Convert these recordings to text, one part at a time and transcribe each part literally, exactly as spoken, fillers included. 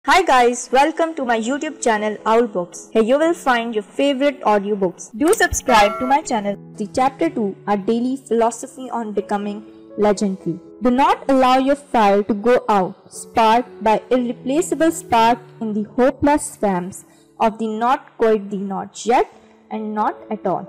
Hi guys, welcome to my YouTube channel Owl Books. Here you will find your favorite audiobooks. Do subscribe to my channel. The chapter two, our daily philosophy on becoming legendary. Do not allow your fire to go out, sparked by irreplaceable spark in the hopeless swamps of the not quite the not yet and not at all.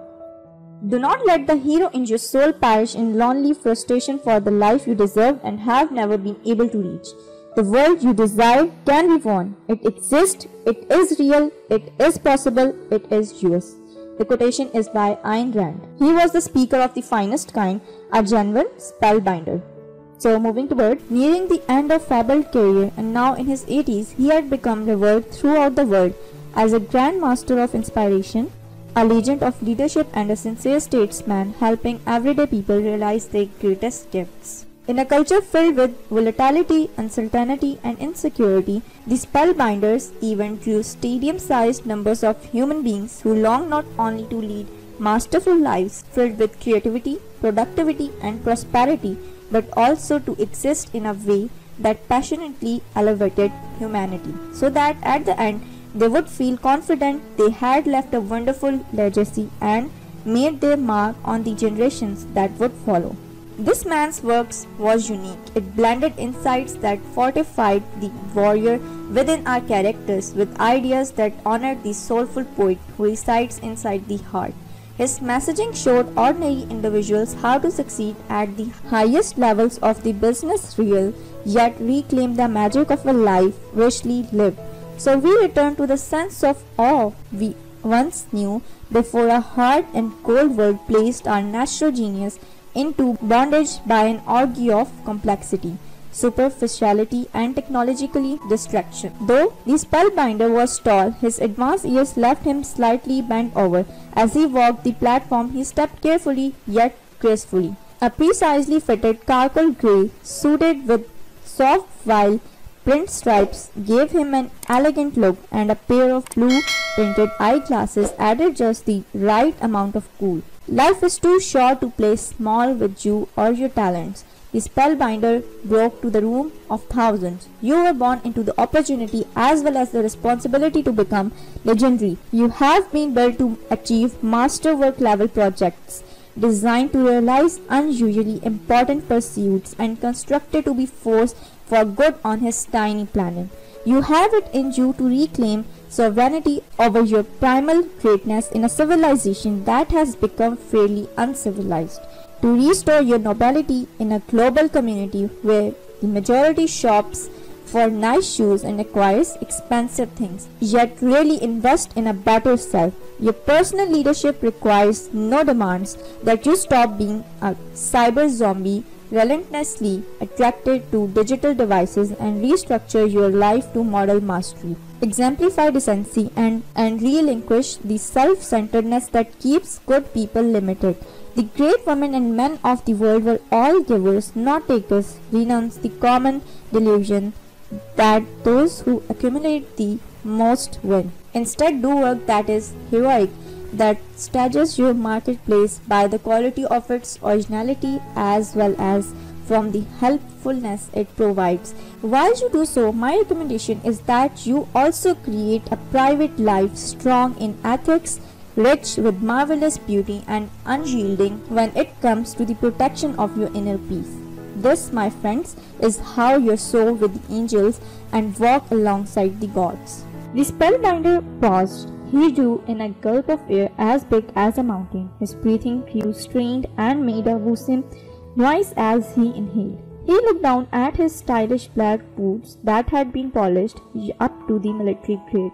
Do not let the hero in your soul perish in lonely frustration for the life you deserve and have never been able to reach. The world you desire can be won. It exists, it is real, it is possible, it is yours. The quotation is by Ayn Rand. He was the speaker of the finest kind, a genuine spellbinder. So moving toward, nearing the end of fabled career and now in his eighties, he had become revered throughout the world as a grand master of inspiration, a legend of leadership and a sincere statesman helping everyday people realize their greatest gifts. In a culture filled with volatility, uncertainty, and insecurity, the spellbinders even drew stadium-sized numbers of human beings who longed not only to lead masterful lives filled with creativity, productivity, and prosperity, but also to exist in a way that passionately elevated humanity, so that at the end they would feel confident they had left a wonderful legacy and made their mark on the generations that would follow. This man's works was unique. It blended insights that fortified the warrior within our characters with ideas that honored the soulful poet who resides inside the heart. His messaging showed ordinary individuals how to succeed at the highest levels of the business real, yet reclaim the magic of a life richly lived. So we return to the sense of awe we once knew before a hard and cold world placed our natural genius into bondage by an orgy of complexity, superficiality, and technologically distraction. Though the spellbinder was tall, his advanced years left him slightly bent over. As he walked the platform, he stepped carefully yet gracefully. A precisely fitted charcoal grey, suited with soft white print stripes, gave him an elegant look, and a pair of blue printed eyeglasses added just the right amount of cool. Life is too short to play small with you or your talents. The spellbinder broke to the room of thousands. You were born into the opportunity as well as the responsibility to become legendary. You have been built to achieve masterwork level projects, designed to realize unusually important pursuits and constructed to be forced for good on his tiny planet. You have it in you to reclaim sovereignty over your primal greatness in a civilization that has become fairly uncivilized, to restore your nobility in a global community where the majority shops for nice shoes and acquires expensive things, yet really invest in a better self. Your personal leadership requires no demands that you stop being a cyber zombie relentlessly attracted to digital devices and restructure your life to model mastery. Exemplify decency and, and relinquish the self-centeredness that keeps good people limited. The great women and men of the world were all givers, not takers. Renounce the common delusion that those who accumulate the most win. Instead, do work that is heroic, that stages your marketplace by the quality of its originality as well as from the helpfulness it provides. While you do so, my recommendation is that you also create a private life strong in ethics, rich with marvelous beauty and unyielding when it comes to the protection of your inner peace. This, my friends, is how you soar with the angels and walk alongside the gods. The spellbinder paused. He drew in a gulp of air as big as a mountain. His breathing grew strained and made a whoosome noise as he inhaled. He looked down at his stylish black boots that had been polished up to the military grade.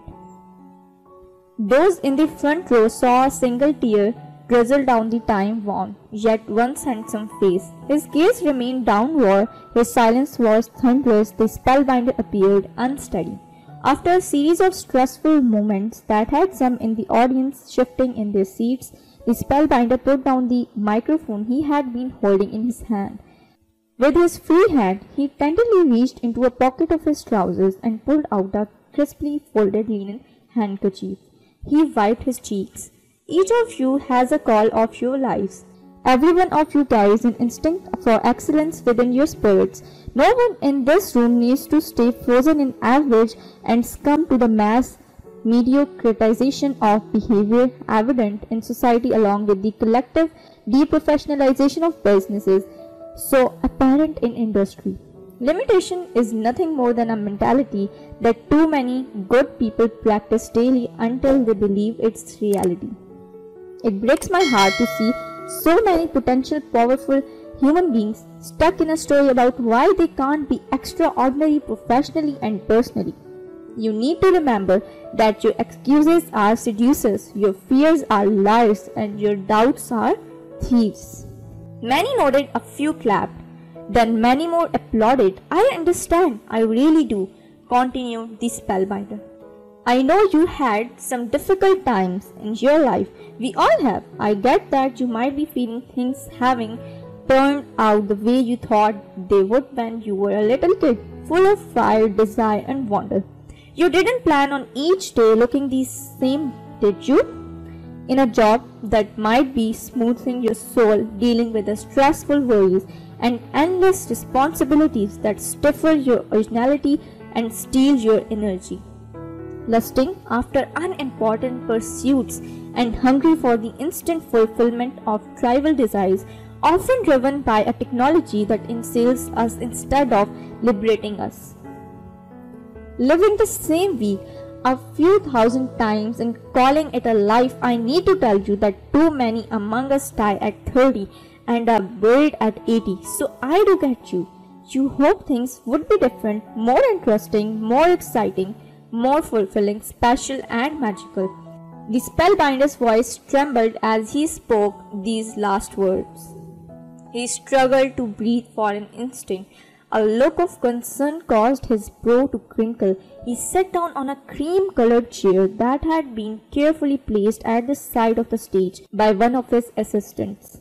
Those in the front row saw a single tear drizzle down the time-worn, yet once handsome face. His gaze remained downward, his silence was thunderous, the spellbinder appeared unsteady. After a series of stressful moments that had some in the audience shifting in their seats, the spellbinder put down the microphone he had been holding in his hand. With his free hand, he tenderly reached into a pocket of his trousers and pulled out a crisply folded linen handkerchief. He wiped his cheeks. Each of you has a call of your lives. Every one of you carries an instinct for excellence within your spirits. No one in this room needs to stay frozen in average and succumb to the mass mediocritization of behavior evident in society, along with the collective deprofessionalization of businesses so apparent in industry. Limitation is nothing more than a mentality that too many good people practice daily until they believe it's reality. It breaks my heart to see so many potential powerful human beings stuck in a story about why they can't be extraordinary professionally and personally. You need to remember that your excuses are seducers, your fears are liars, and your doubts are thieves. Many nodded, a few clapped. Then many more applauded. I understand, I really do, continued the spellbinder. I know you had some difficult times in your life. We all have. I get that you might be feeling things having turned out the way you thought they would when you were a little kid, full of fire, desire, and wonder. You didn't plan on each day looking the same, did you? In a job that might be smoothing your soul, dealing with the stressful worries and endless responsibilities that stifle your originality and steal your energy. Lusting after unimportant pursuits and hungry for the instant fulfillment of trivial desires, often driven by a technology that enslaves us instead of liberating us. Living the same week a few thousand times and calling it a life, I need to tell you that too many among us die at thirty and are buried at eighty. So I do get you. You hope things would be different, more interesting, more exciting, more fulfilling, special and magical. The spellbinder's voice trembled as he spoke these last words. He struggled to breathe for an instant. A look of concern caused his brow to crinkle. He sat down on a cream-colored chair that had been carefully placed at the side of the stage by one of his assistants.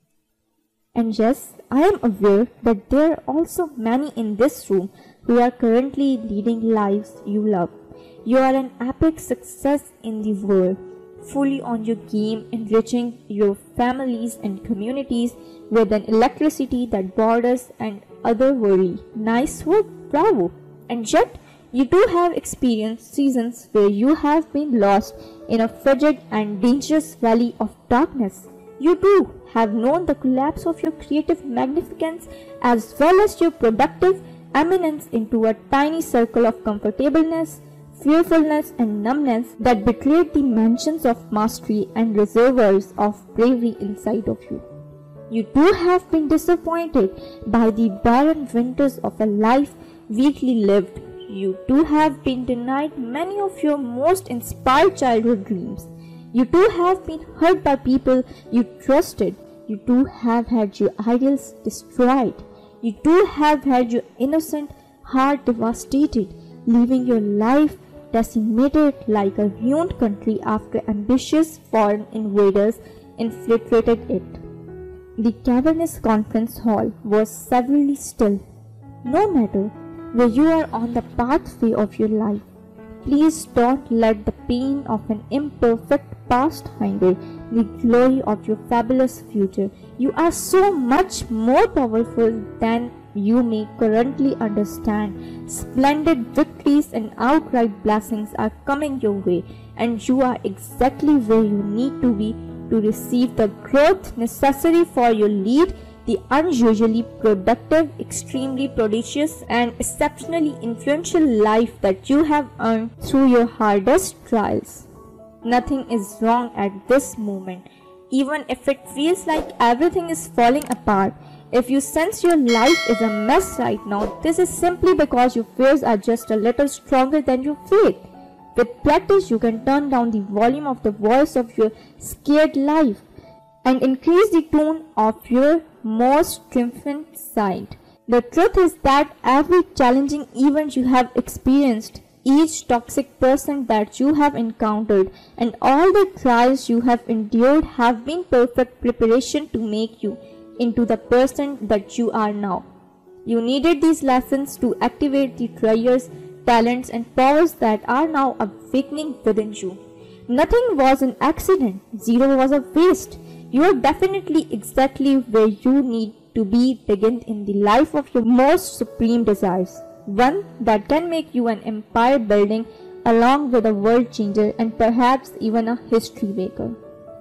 And yes, I am aware that there are also many in this room who are currently leading lives you love. You are an epic success in the world, fully on your game, enriching your families and communities with an electricity that borders and otherworldly. Nice work, bravo! And yet, you do have experienced seasons where you have been lost in a frigid and dangerous valley of darkness. You too have known the collapse of your creative magnificence as well as your productive eminence into a tiny circle of comfortableness, fearfulness and numbness that betrayed the mansions of mastery and reservoirs of bravery inside of you. You too have been disappointed by the barren winters of a life weakly lived. You too have been denied many of your most inspired childhood dreams. You too have been hurt by people you trusted. You too have had your ideals destroyed. You too have had your innocent heart devastated, leaving your life decimated like a ruined country after ambitious foreign invaders infiltrated it. The cavernous conference hall was severely still. No matter where you are on the pathway of your life, please don't let the pain of an imperfect past hinder the glory of your fabulous future. You are so much more powerful than you may currently understand. Splendid victories and outright blessings are coming your way, and you are exactly where you need to be to receive the growth necessary for your lead the unusually productive, extremely prodigious, and exceptionally influential life that you have earned through your hardest trials. Nothing is wrong at this moment, even if it feels like everything is falling apart. If you sense your life is a mess right now, this is simply because your fears are just a little stronger than your faith. With practice, you can turn down the volume of the voice of your scared life and increase the tone of your most triumphant side. The truth is that every challenging event you have experienced, each toxic person that you have encountered, and all the trials you have endured have been perfect preparation to make you into the person that you are now. You needed these lessons to activate the treasures, talents, and powers that are now awakening within you. Nothing was an accident. Zero was a waste. you are definitely exactly where you need to be begin in the life of your most supreme desires, one that can make you an empire building along with a world changer and perhaps even a history maker.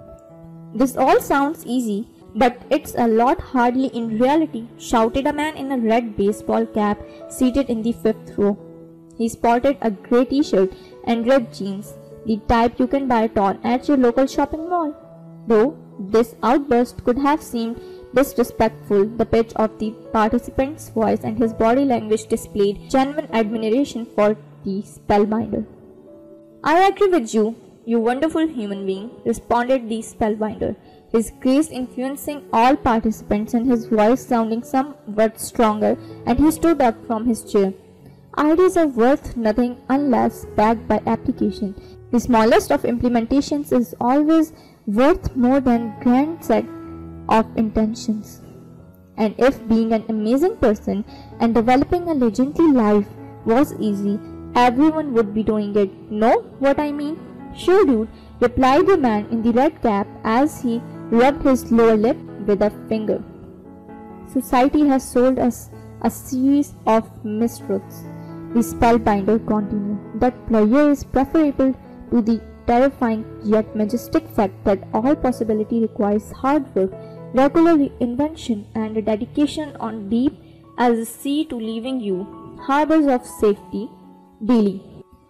This all sounds easy, but it's a lot hardly in reality, shouted a man in a red baseball cap seated in the fifth row. He sported a grey t-shirt and red jeans, the type you can buy torn at your local shopping mall. Though this outburst could have seemed disrespectful, the pitch of the participant's voice and his body language displayed genuine admiration for the spellbinder. "I agree with you, you wonderful human being," responded the spellbinder, his grace influencing all participants and his voice sounding somewhat stronger, and he stood up from his chair. "Ideas are worth nothing unless backed by application. The smallest of implementations is always worth more than grand set of intentions. And if being an amazing person and developing a legendary life was easy, everyone would be doing it. Know what I mean?" "Sure, dude," replied the man in the red cap as he rubbed his lower lip with a finger. "Society has sold us a series of mistruths," the spellbinder continued. "That pleasure is preferable to the terrifying yet majestic fact that all possibility requires hard work, regular invention, and a dedication on deep as the sea to leaving you harbors of safety daily.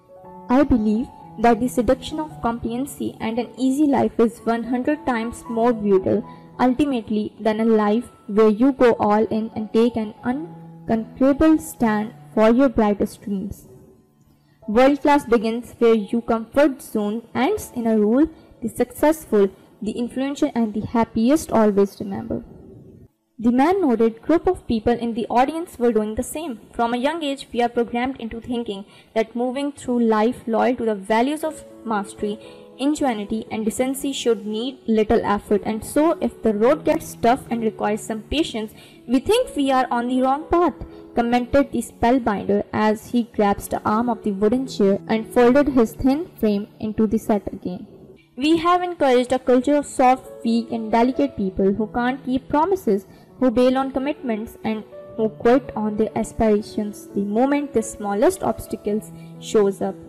I believe that the seduction of complacency and an easy life is one hundred times more brutal ultimately than a life where you go all in and take an unconquerable stand for your brightest dreams. World class begins where your comfort zone ends. In a rule, the successful, the influential, and the happiest always remember." The man nodded. Group of people in the audience were doing the same. From a young age, we are programmed into thinking that moving through life loyal to the values of mastery, ingenuity, and decency should need little effort, and so if the road gets tough and requires some patience, we think we are on the wrong path, commented the spellbinder as he grasped the arm of the wooden chair and folded his thin frame into the set again. "We have encouraged a culture of soft, weak, and delicate people who can't keep promises, who bail on commitments, and who quit on their aspirations the moment the smallest obstacles shows up."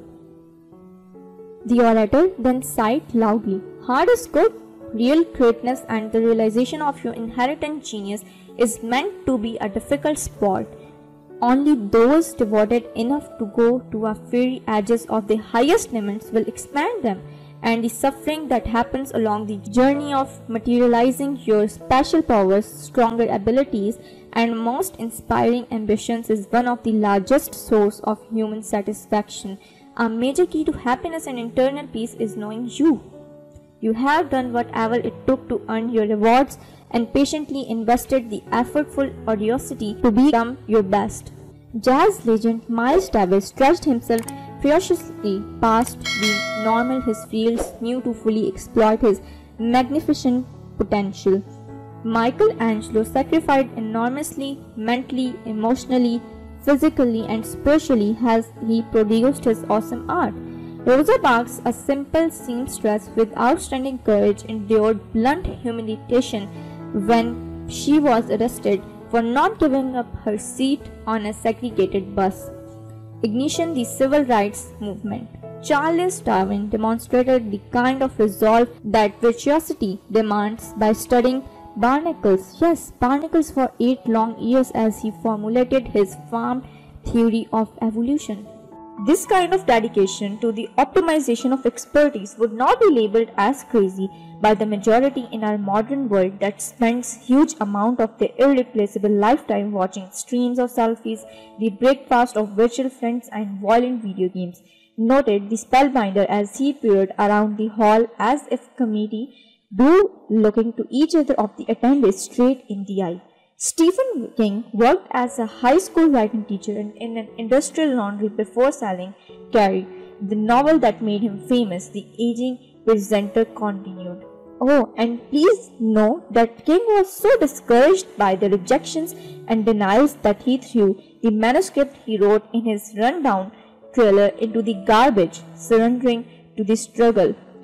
The orator then sighed loudly. "Hard is good. Real greatness and the realization of your inherent genius is meant to be a difficult sport. Only those devoted enough to go to the very edges of the highest limits will expand them, and the suffering that happens along the journey of materializing your special powers, stronger abilities, and most inspiring ambitions is one of the largest sources of human satisfaction. A major key to happiness and internal peace is knowing you. You have done whatever it took to earn your rewards and patiently invested the effortful audacity to become your best." Jazz legend Miles Davis stretched himself ferociously past the normal his fields knew to fully exploit his magnificent potential. Michelangelo sacrificed enormously mentally, emotionally, physically, and spiritually as he produced his awesome art. Rosa Parks, a simple seamstress with outstanding courage, endured blunt humiliation when she was arrested for not giving up her seat on a segregated bus. Ignition the civil rights movement. Charles Darwin demonstrated the kind of resolve that virtuosity demands by studying barnacles, yes, barnacles for eight long years as he formulated his farm theory of evolution. This kind of dedication to the optimization of expertise would not be labeled as crazy by the majority in our modern world that spends huge amount of their irreplaceable lifetime watching streams of selfies, the breakfast of virtual friends, and violent video games, noted the spellbinder as he peered around the hall as if committee do looking to each other of the attendees straight in the eye. Stephen King worked as a high school writing teacher in, in an industrial laundry before selling Carrie, the novel that made him famous. The aging presenter continued. Oh, and please know that King was so discouraged by the rejections and denials that he threw the manuscript he wrote in his rundown trailer into the garbage, surrendering to the struggle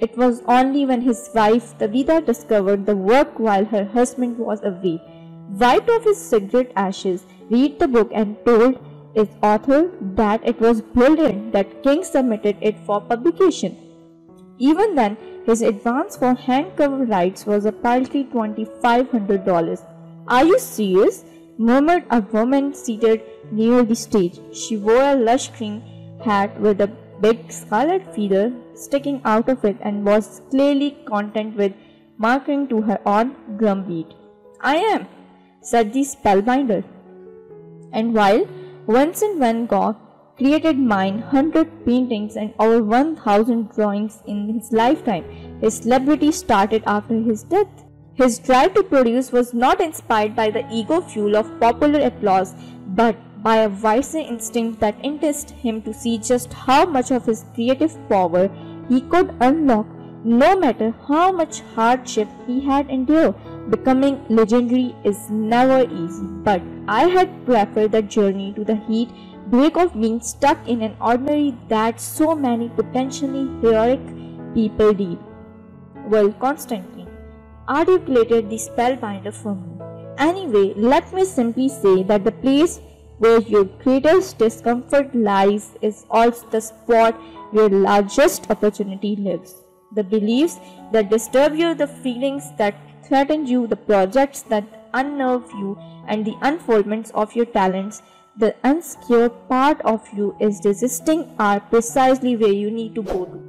It was only when his wife Tabitha discovered the work while her husband was away, wiped off his cigarette ashes, read the book and told its author that it was brilliant, that King submitted it for publication. Even then, his advance for hand cover rights was a paltry twenty-five hundred dollars. "Are you serious?" murmured a woman seated near the stage. She wore a lush green hat with a big scarlet feather sticking out of it and was clearly content with marking to her own drumbeat. "I am," said the spellbinder. "And while Vincent van Gogh created nine hundred paintings and over one thousand drawings in his lifetime, his celebrity started after his death. His drive to produce was not inspired by the ego fuel of popular applause, but by a wiser instinct that induced him to see just how much of his creative power he could unlock, no matter how much hardship he had endured. Becoming legendary is never easy, but I had preferred the journey to the heat break of being stuck in an ordinary that so many potentially heroic people did." "Well, Constantine," articulated the spellbinder for me. "Anyway, let me simply say that the place where your greatest discomfort lies is also the spot where largest opportunity lives. The beliefs that disturb you, the feelings that threaten you, the projects that unnerve you, and the unfoldments of your talents, the unscared part of you is resisting, are precisely where you need to go to.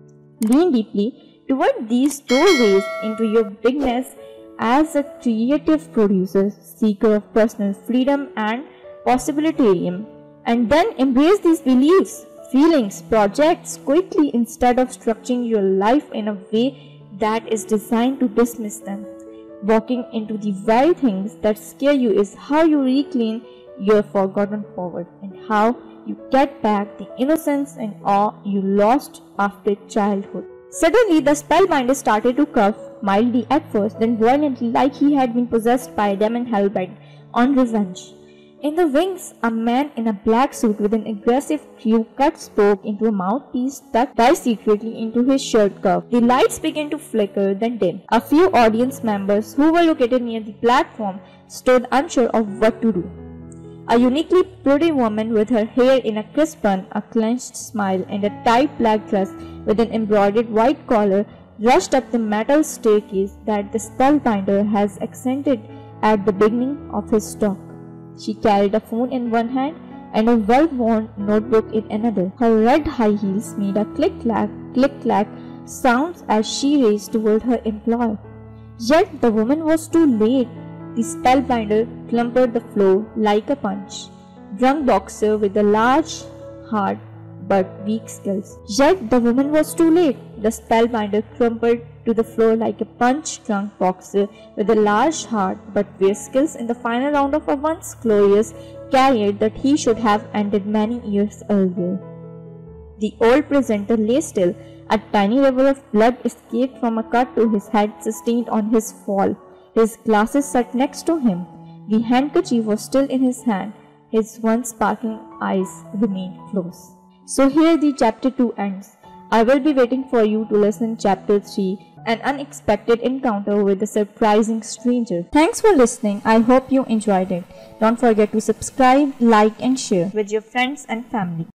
Lean deeply toward these doorways into your bigness as a creative producer, seeker of personal freedom and possibilitarian, and then embrace these beliefs, feelings, projects quickly instead of structuring your life in a way that is designed to dismiss them. Walking into the very things that scare you is how you reclaim your forgotten power and how you get back the innocence and awe you lost after childhood." Suddenly, the spellbinder started to cough, mildly at first, then violently, like he had been possessed by a demon hell-bent on revenge. In the wings, a man in a black suit with an aggressive crew cut spoke into a mouthpiece tucked secretly into his shirt cuff. The lights began to flicker, then dim. A few audience members who were located near the platform stood unsure of what to do. A uniquely pretty woman with her hair in a crisp bun, a clenched smile, and a tight black dress with an embroidered white collar rushed up the metal staircase that the spellbinder has accented at the beginning of his talk. She carried a phone in one hand and a well-worn notebook in another. Her red high heels made a click-clack, click-clack sounds as she raced toward her employer. Yet the woman was too late. The spellbinder clambered the floor like a punch drunk boxer with a large heart but weak skills. Yet the woman was too late. The spellbinder crumpled to the floor like a punch-drunk boxer with a large heart but weak skills in the final round of a once glorious career that he should have ended many years earlier. The old presenter lay still. A tiny river of blood escaped from a cut to his head sustained on his fall. His glasses sat next to him. The handkerchief was still in his hand. His once sparkling eyes remained closed. So here the chapter two ends. I will be waiting for you to listen chapter three, an unexpected encounter with a surprising stranger. Thanks for listening. I hope you enjoyed it. Don't forget to subscribe, like and share with your friends and family.